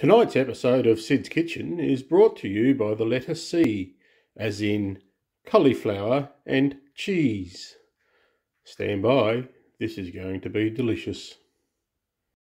Tonight's episode of Sid's Kitchen is brought to you by the letter C, as in cauliflower and cheese. Stand by, this is going to be delicious.